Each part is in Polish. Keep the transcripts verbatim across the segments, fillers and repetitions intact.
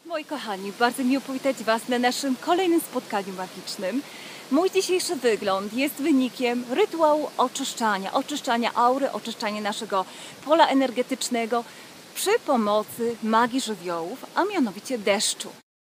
Moi kochani, bardzo miło powitać Was na naszym kolejnym spotkaniu magicznym. Mój dzisiejszy wygląd jest wynikiem rytuału oczyszczania, oczyszczania aury, oczyszczania naszego pola energetycznego przy pomocy magii żywiołów, a mianowicie deszczu.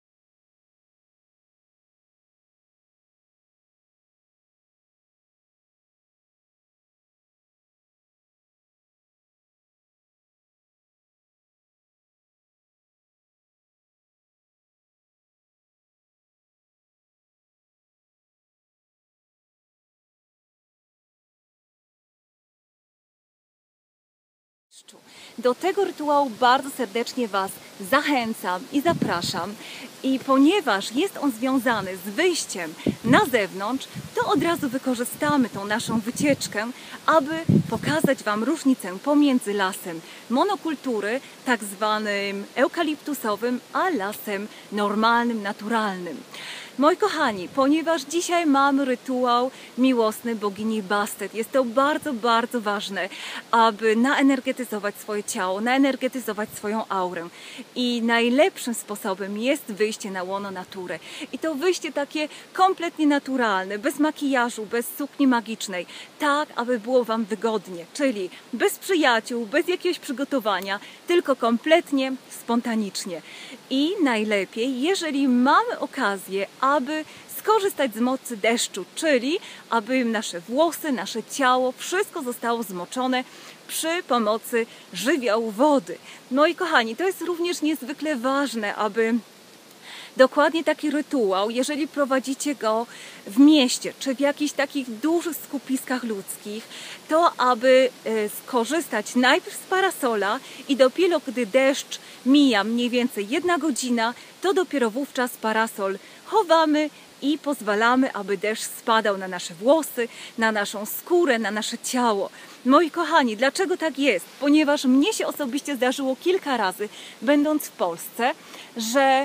Do tego rytuału bardzo serdecznie Was zachęcam i zapraszam. I ponieważ jest on związany z wyjściem na zewnątrz, to od razu wykorzystamy tą naszą wycieczkę, aby pokazać Wam różnicę pomiędzy lasem monokultury, tak zwanym eukaliptusowym, a lasem normalnym, naturalnym. Moi kochani, ponieważ dzisiaj mamy rytuał miłosny bogini Bastet, jest to bardzo, bardzo ważne, aby naenergetyzować swoje ciało, naenergetyzować swoją aurę. I najlepszym sposobem jest wyjście na łono natury. I to wyjście takie kompletnie naturalne, bez makijażu, bez sukni magicznej, tak, aby było Wam wygodnie, czyli bez przyjaciół, bez jakiegoś przygotowania, tylko kompletnie spontanicznie. I najlepiej, jeżeli mamy okazję, aby skorzystać z mocy deszczu, czyli aby nasze włosy, nasze ciało, wszystko zostało zmoczone przy pomocy żywiołu wody. Moi kochani, to jest również niezwykle ważne, aby dokładnie taki rytuał, jeżeli prowadzicie go w mieście, czy w jakichś takich dużych skupiskach ludzkich, to aby skorzystać najpierw z parasola i dopiero gdy deszcz mija mniej więcej jedna godzina, to dopiero wówczas parasol chowamy i pozwalamy, aby deszcz spadał na nasze włosy, na naszą skórę, na nasze ciało. Moi kochani, dlaczego tak jest? Ponieważ mnie się osobiście zdarzyło kilka razy, będąc w Polsce, że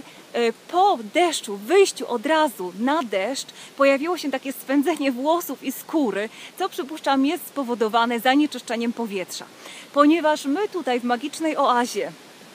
po deszczu, wyjściu od razu na deszcz, pojawiło się takie swędzenie włosów i skóry, co przypuszczam jest spowodowane zanieczyszczeniem powietrza. Ponieważ my tutaj w magicznej oazie,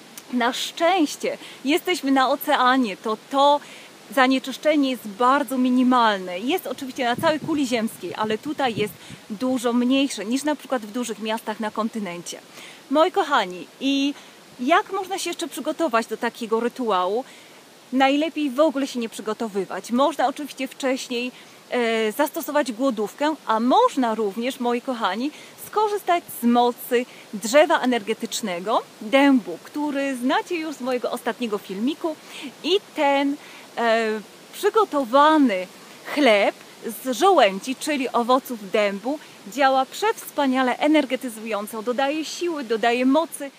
na szczęście, jesteśmy na oceanie, to to zanieczyszczenie jest bardzo minimalne. Jest oczywiście na całej kuli ziemskiej, ale tutaj jest dużo mniejsze niż na przykład w dużych miastach na kontynencie. Moi kochani, i jak można się jeszcze przygotować do takiego rytuału? Najlepiej w ogóle się nie przygotowywać. Można oczywiście wcześniej e, zastosować głodówkę, a można również, moi kochani, skorzystać z mocy drzewa energetycznego, dębu, który znacie już z mojego ostatniego filmiku, i ten e, przygotowany chleb z żołędzi, czyli owoców dębu, działa przewspaniale energetyzująco, dodaje siły, dodaje mocy.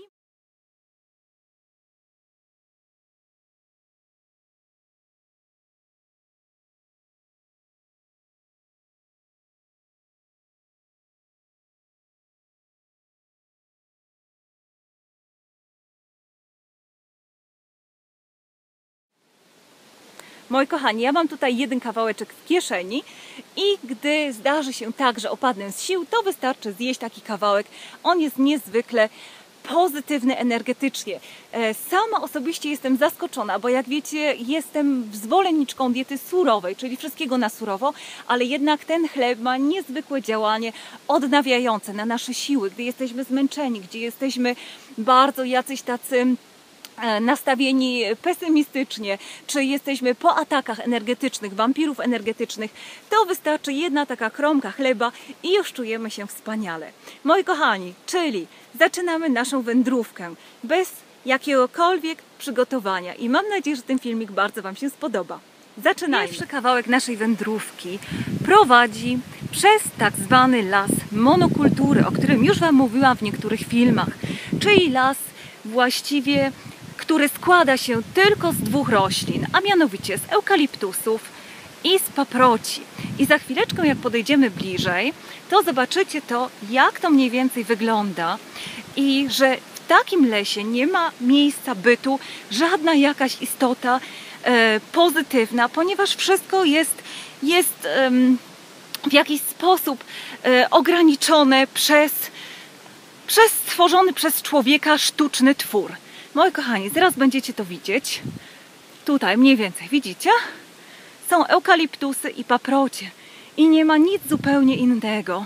Moi kochani, ja mam tutaj jeden kawałeczek w kieszeni i gdy zdarzy się tak, że opadnę z sił, to wystarczy zjeść taki kawałek. On jest niezwykle pozytywny energetycznie. Sama osobiście jestem zaskoczona, bo jak wiecie, jestem zwolenniczką diety surowej, czyli wszystkiego na surowo, ale jednak ten chleb ma niezwykłe działanie odnawiające na nasze siły, gdy jesteśmy zmęczeni, gdzie jesteśmy bardzo jacyś tacy nastawieni pesymistycznie, czy jesteśmy po atakach energetycznych, wampirów energetycznych, to wystarczy jedna taka kromka chleba i już czujemy się wspaniale. Moi kochani, czyli zaczynamy naszą wędrówkę bez jakiegokolwiek przygotowania i mam nadzieję, że ten filmik bardzo Wam się spodoba. Zaczynajmy. Pierwszy kawałek naszej wędrówki prowadzi przez tak zwany las monokultury, o którym już Wam mówiłam w niektórych filmach, czyli las właściwie, który składa się tylko z dwóch roślin, a mianowicie z eukaliptusów i z paproci. I za chwileczkę, jak podejdziemy bliżej, to zobaczycie to, jak to mniej więcej wygląda i że w takim lesie nie ma miejsca bytu żadna jakaś istota e, pozytywna, ponieważ wszystko jest, jest e, w jakiś sposób e, ograniczone przez, przez stworzony przez człowieka sztuczny twór. Moi kochani, zaraz będziecie to widzieć. Tutaj mniej więcej, widzicie? Są eukaliptusy i paprocie. I nie ma nic zupełnie innego.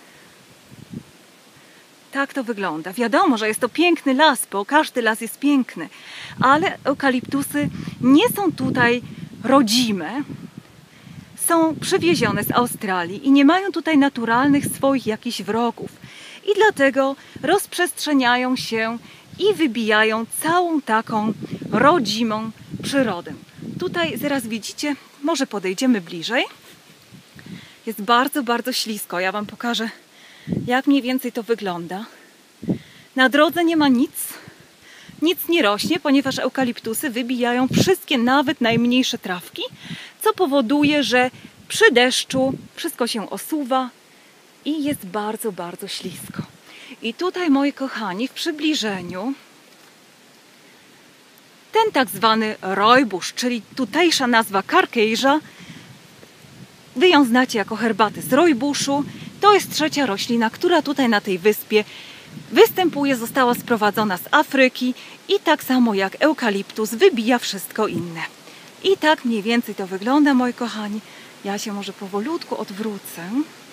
Tak to wygląda. Wiadomo, że jest to piękny las, bo każdy las jest piękny. Ale eukaliptusy nie są tutaj rodzime. Są przywiezione z Australii i nie mają tutaj naturalnych swoich jakichś wrogów. I dlatego rozprzestrzeniają się i wybijają całą taką rodzimą przyrodę. Tutaj zaraz widzicie, może podejdziemy bliżej. Jest bardzo, bardzo ślisko. Ja Wam pokażę, jak mniej więcej to wygląda. Na drodze nie ma nic. Nic nie rośnie, ponieważ eukaliptusy wybijają wszystkie, nawet najmniejsze trawki, co powoduje, że przy deszczu wszystko się osuwa i jest bardzo, bardzo ślisko. I tutaj, moi kochani, w przybliżeniu ten tak zwany rojbusz, czyli tutejsza nazwa karkejża, wy ją znacie jako herbatę z rojbuszu. To jest trzecia roślina, która tutaj na tej wyspie występuje, została sprowadzona z Afryki i tak samo jak eukaliptus wybija wszystko inne. I tak mniej więcej to wygląda, moi kochani. Ja się może powolutku odwrócę.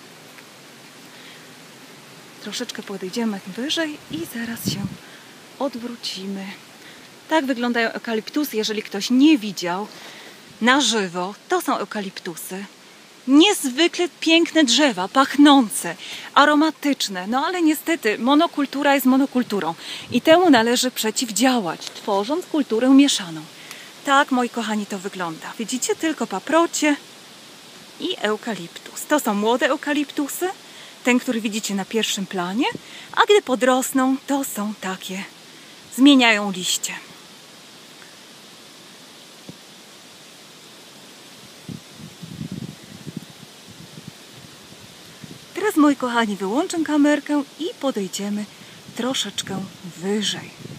Troszeczkę podejdziemy wyżej i zaraz się odwrócimy. Tak wyglądają eukaliptusy. Jeżeli ktoś nie widział na żywo, to są eukaliptusy. Niezwykle piękne drzewa, pachnące, aromatyczne. No ale niestety monokultura jest monokulturą i temu należy przeciwdziałać, tworząc kulturę mieszaną. Tak, moi kochani, to wygląda. Widzicie tylko paprocie i eukaliptus. To są młode eukaliptusy, ten, który widzicie na pierwszym planie, a gdy podrosną, to są takie, zmieniają liście. Teraz, moi kochani, wyłączę kamerkę i podejdziemy troszeczkę wyżej.